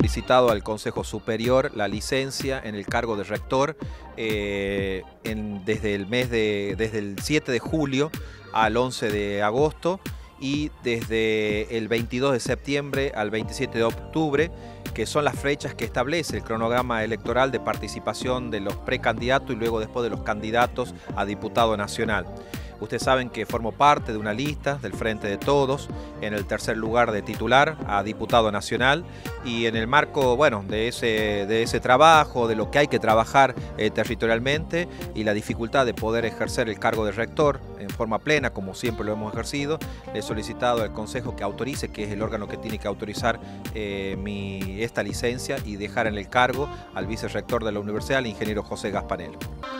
solicitado al Consejo Superior la licencia en el cargo de rector desde el 7 de julio al 11 de agosto y desde el 22 de septiembre al 27 de octubre, que son las fechas que establece el cronograma electoral de participación de los precandidatos y luego después de los candidatos a diputado nacional. Ustedes saben que formo parte de una lista del Frente de Todos, en el tercer lugar de titular a diputado nacional, y en el marco, bueno, de ese trabajo, de lo que hay que trabajar territorialmente y la dificultad de poder ejercer el cargo de rector en forma plena, como siempre lo hemos ejercido, le he solicitado al Consejo que autorice, que es el órgano que tiene que autorizar esta licencia y dejar en el cargo al vicerrector de la universidad, el ingeniero José Gaspanello.